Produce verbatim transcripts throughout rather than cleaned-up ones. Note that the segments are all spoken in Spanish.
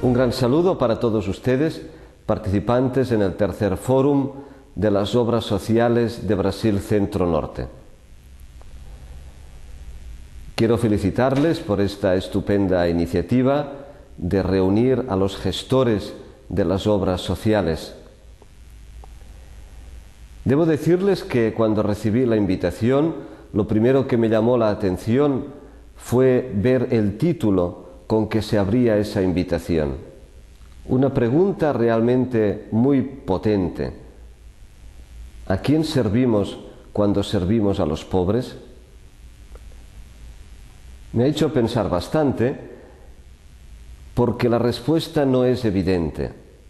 Un gran saludo para todos ustedes, participantes en el tercer Fórum de las Obras Sociales de Brasil Centro Norte. Quiero felicitarles por esta estupenda iniciativa de reunir a los gestores de las obras sociales. Debo decirles que cuando recibí la invitación, lo primero que me llamó la atención fue ver el título con que se abría esa invitación. Una pregunta realmente muy potente. ¿A quién servimos cuando servimos a los pobres? Me ha hecho pensar bastante porque la respuesta no es evidente.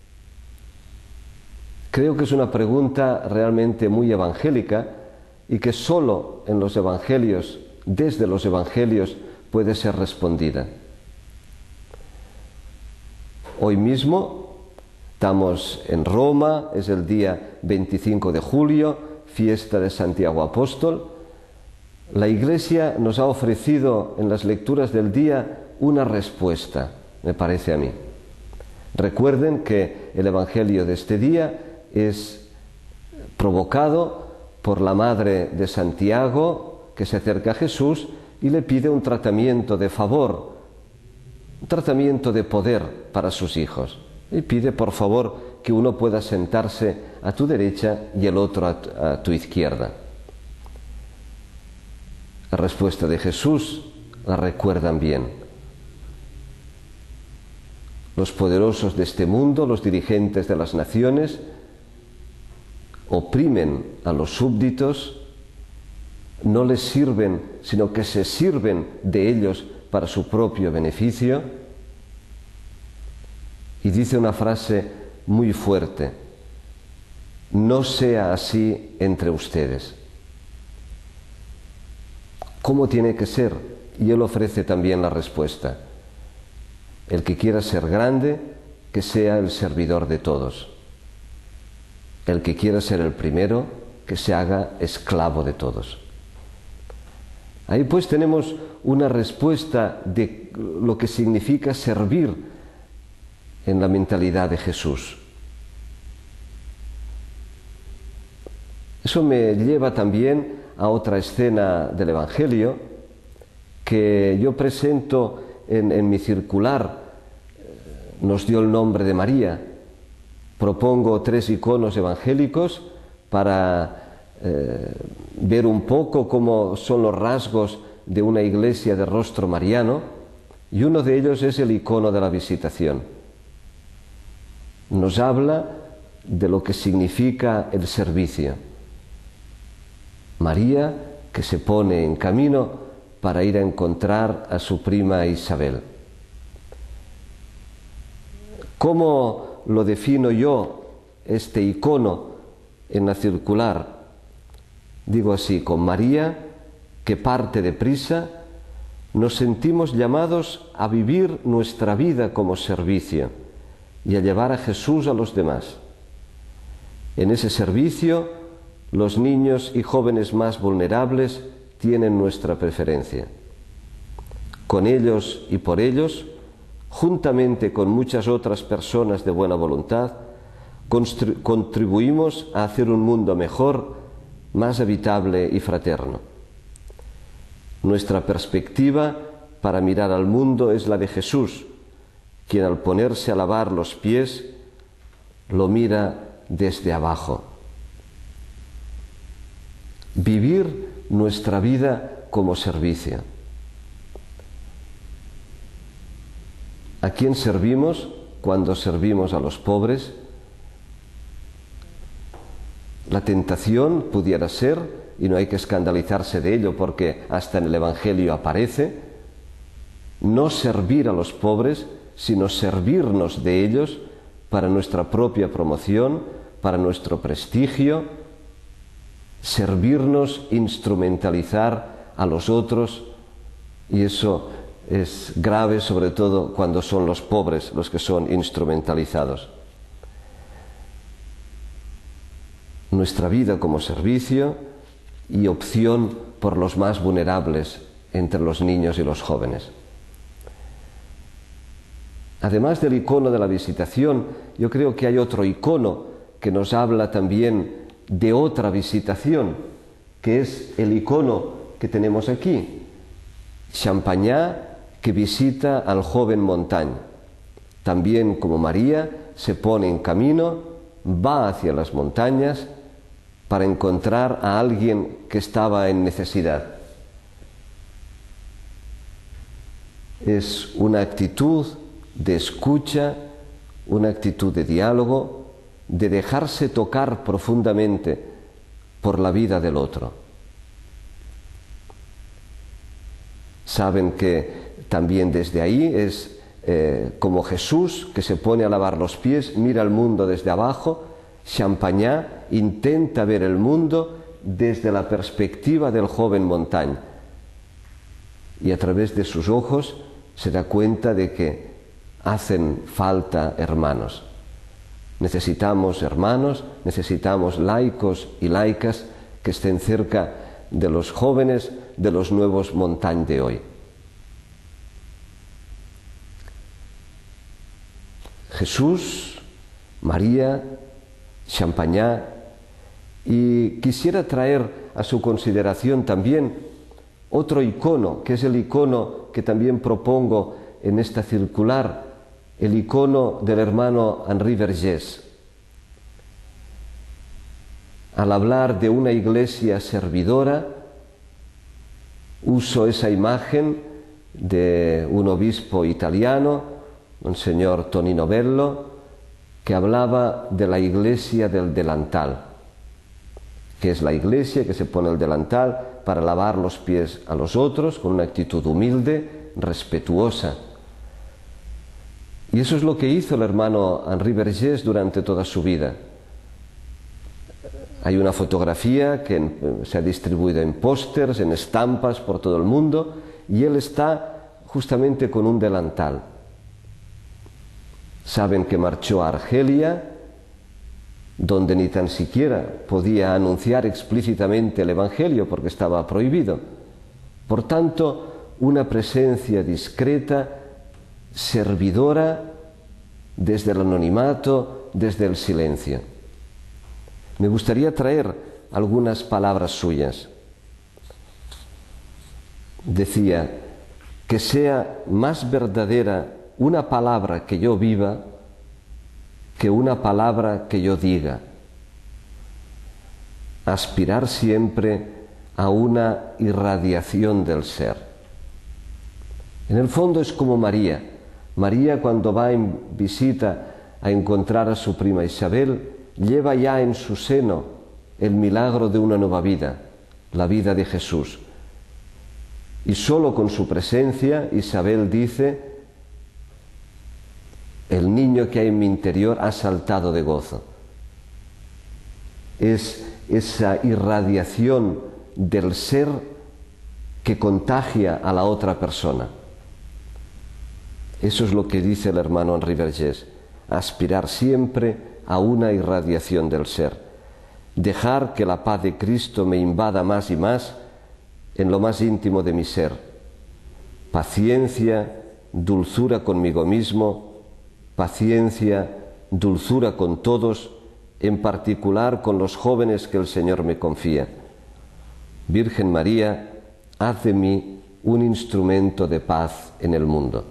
Creo que es una pregunta realmente muy evangélica y que solo en los evangelios, desde los evangelios, puede ser respondida. Hoy mismo estamos en Roma, es el día veinticinco de julio, fiesta de Santiago Apóstol. La Iglesia nos ha ofrecido en las lecturas del día una respuesta, me parece a mí. Recuerden que el Evangelio de este día es provocado por la madre de Santiago, que se acerca a Jesús y le pide un tratamiento de favor, un tratamiento de poder para sus hijos. Y pide, por favor, que uno pueda sentarse a tu derecha y el otro a tu, a tu izquierda. La respuesta de Jesús la recuerdan bien. Los poderosos de este mundo, los dirigentes de las naciones, oprimen a los súbditos, no les sirven, sino que se sirven de ellos para su propio beneficio. Y dice una frase muy fuerte: no sea así entre ustedes. ¿Cómo tiene que ser? Y él ofrece también la respuesta. El que quiera ser grande, que sea el servidor de todos. El que quiera ser el primero, que se haga esclavo de todos. Ahí pues tenemos una respuesta de lo que significa servir en la mentalidad de Jesús. Eso me lleva también a otra escena del Evangelio que yo presento en, en mi circular. Nos dio el nombre de María. Propongo tres iconos evangélicos para eh, ver un poco cómo son los rasgos de una iglesia de rostro mariano, y uno de ellos es el icono de la visitación. Nos habla de lo que significa el servicio. María, que se pone en camino para ir a encontrar a su prima Isabel. ¿Cómo lo defino yo, este icono, en la circular? Digo así: con María, que parte deprisa, nos sentimos llamados a vivir nuestra vida como servicio y a llevar a Jesús a los demás. En ese servicio, los niños y jóvenes más vulnerables tienen nuestra preferencia. Con ellos y por ellos, juntamente con muchas otras personas de buena voluntad, contribuimos a hacer un mundo mejor, más habitable y fraterno. Nuestra perspectiva para mirar al mundo es la de Jesús, quien al ponerse a lavar los pies lo mira desde abajo. Vivir nuestra vida como servicio. ¿A quién servimos cuando servimos a los pobres? La tentación pudiera ser, y no hay que escandalizarse de ello porque hasta en el Evangelio aparece, no servir a los pobres, sino servirnos de ellos para nuestra propia promoción, para nuestro prestigio, servirnos, instrumentalizar a los otros, y eso es grave, sobre todo cuando son los pobres los que son instrumentalizados. Nuestra vida como servicio y opción por los más vulnerables entre los niños y los jóvenes. Además del icono de la visitación, yo creo que hay otro icono que nos habla también de otra visitación, que es el icono que tenemos aquí, Champagnat, que visita al joven Montaigne. También, como María, se pone en camino, va hacia las montañas para encontrar a alguien que estaba en necesidad. Es una actitud de escucha, una actitud de diálogo, de dejarse tocar profundamente por la vida del otro. Saben que también desde ahí es eh, como Jesús, que se pone a lavar los pies, mira el mundo desde abajo. Champagnat intenta ver el mundo desde la perspectiva del joven Montaigne, y a través de sus ojos se da cuenta de que hacen falta hermanos. Necesitamos hermanos, necesitamos laicos y laicas que estén cerca de los jóvenes, de los nuevos Montaigne de hoy. Jesús, María, Champagnat, y quisiera traer a su consideración también otro icono, que es el icono que también propongo en esta circular, el icono del hermano Henri Vergés. Al hablar de una iglesia servidora, uso esa imagen de un obispo italiano, Monseñor Tonino Bello, que hablaba de la iglesia del delantal, que es la iglesia que se pone el delantal para lavar los pies a los otros con una actitud humilde, respetuosa. Y eso es lo que hizo el hermano Henri Vergés durante toda su vida. Hay una fotografía que se ha distribuido en pósters, en estampas por todo el mundo, y él está justamente con un delantal. Saben que marchó a Argelia, donde ni tan siquiera podía anunciar explícitamente el Evangelio porque estaba prohibido. Por tanto, una presencia discreta, servidora, desde el anonimato, desde el silencio. Me gustaría traer algunas palabras suyas. Decía, que sea más verdadera una palabra que yo viva que una palabra que yo diga. Aspirar siempre a una irradiación del ser. En el fondo es como María. María, cuando va en visita a encontrar a su prima Isabel, lleva ya en su seno el milagro de una nueva vida, la vida de Jesús. Y solo con su presencia, Isabel dice, el niño que hay en mi interior ha saltado de gozo. Es esa irradiación del ser que contagia a la otra persona. Eso es lo que dice el hermano Henri Vergés, aspirar siempre a una irradiación del ser, dejar que la paz de Cristo me invada más y más en lo más íntimo de mi ser, paciencia, dulzura conmigo mismo, paciencia, dulzura con todos, en particular con los jóvenes que el Señor me confía. Virgen María, haz de mí un instrumento de paz en el mundo.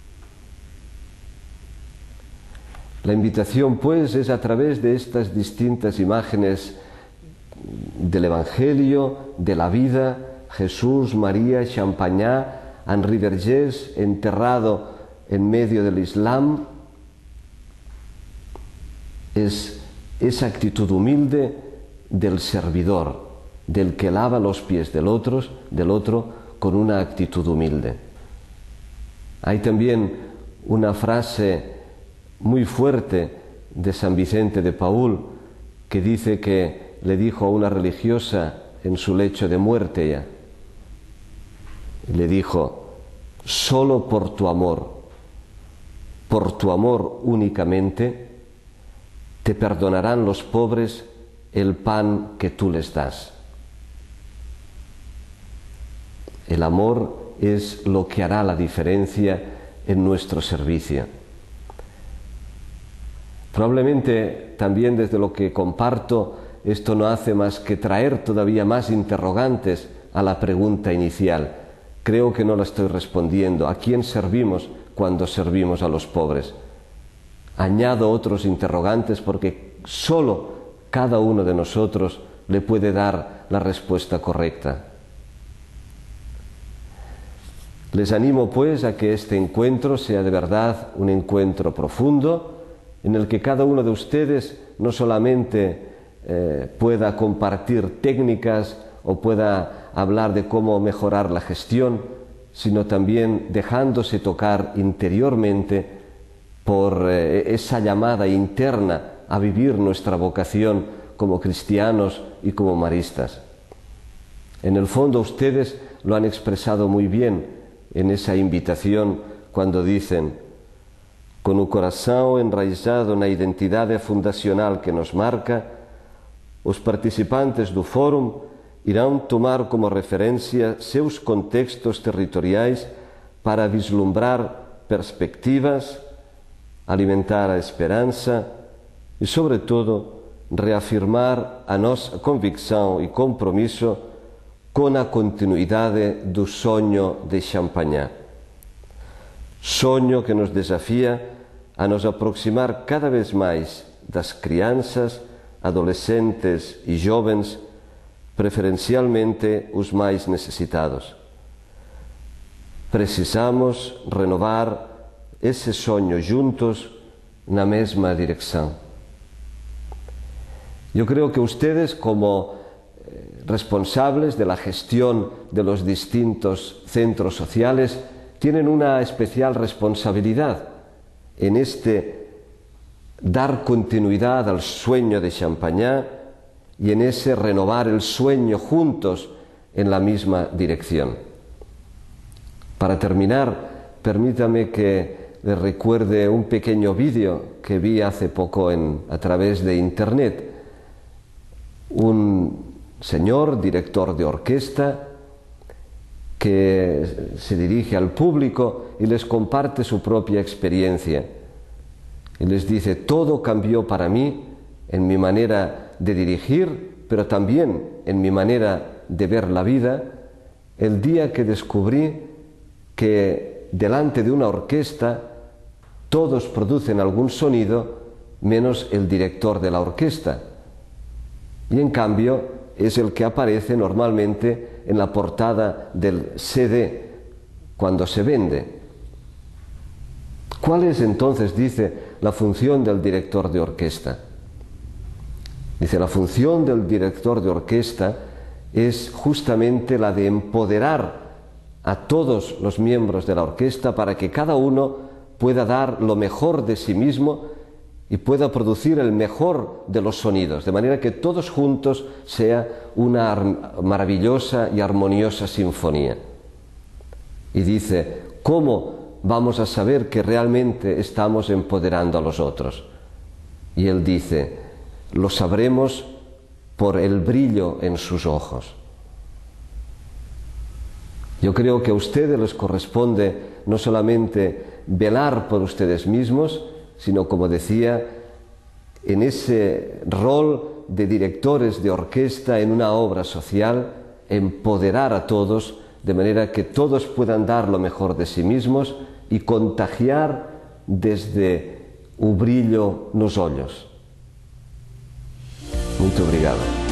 La invitación, pues, es a través de estas distintas imágenes del Evangelio, de la vida, Jesús, María, Champagnat, Henri Vergés, enterrado en medio del Islam, es esa actitud humilde del servidor, del que lava los pies del otro, del otro con una actitud humilde. Hay también una frase muy fuerte de San Vicente de Paúl que dice que le dijo a una religiosa en su lecho de muerte ya, le dijo, solo por tu amor, por tu amor únicamente, te perdonarán los pobres el pan que tú les das. El amor es lo que hará la diferencia en nuestro servicio. Probablemente también desde lo que comparto, esto no hace más que traer todavía más interrogantes a la pregunta inicial. Creo que no la estoy respondiendo. ¿A quién servimos cuando servimos a los pobres? Añado otros interrogantes porque solo cada uno de nosotros le puede dar la respuesta correcta. Les animo pues a que este encuentro sea de verdad un encuentro profundo en el que cada uno de ustedes no solamente eh, pueda compartir técnicas o pueda hablar de cómo mejorar la gestión, sino también dejándose tocar interiormente por eh, esa llamada interna a vivir nuestra vocación como cristianos y como maristas. En el fondo ustedes lo han expresado muy bien en esa invitación cuando dicen: con un coração enraizado na identidade fundacional que nos marca, os participantes do fórum irão tomar como referencia seus contextos territoriais para vislumbrar perspectivas, alimentar a esperança e, sobretudo, reafirmar a nossa convicção e compromisso com a continuidade do sonho de Champagnat. Sonho que nos desafia a nos aproximar cada vez mais das crianças, adolescentes e jovens, preferencialmente os mais necessitados. Precisamos renovar esse sonho juntos na mesma direção. Yo creo que ustedes, como responsables de la gestión de los distintos centros sociales, tienen una especial responsabilidad en este dar continuidad al sueño de Champagnat y en ese renovar el sueño juntos en la misma dirección. Para terminar, permítame que les recuerde un pequeño vídeo que vi hace poco en, a través de internet. Un señor, director de orquesta, que se dirige al público y les comparte su propia experiencia. Y les dice: todo cambió para mí en mi manera de dirigir, pero también en mi manera de ver la vida, el día que descubrí que delante de una orquesta todos producen algún sonido menos el director de la orquesta. Y en cambio es el que aparece normalmente en la portada del C D cuando se vende. ¿Cuál es entonces, dice, la función del director de orquesta? Dice, la función del director de orquesta es justamente la de empoderar a todos los miembros de la orquesta para que cada uno pueda dar lo mejor de sí mismo y pueda producir el mejor de los sonidos, de manera que todos juntos sea una maravillosa y armoniosa sinfonía. Y dice: ¿cómo vamos a saber que realmente estamos empoderando a los otros? Y él dice: lo sabremos por el brillo en sus ojos. Yo creo que a ustedes les corresponde no solamente velar por ustedes mismos, sino, como decía, en ese rol de directores de orquesta en una obra social, empoderar a todos de manera que todos puedan dar lo mejor de sí mismos y contagiar desde o brillo nos olhos. Muito obrigado.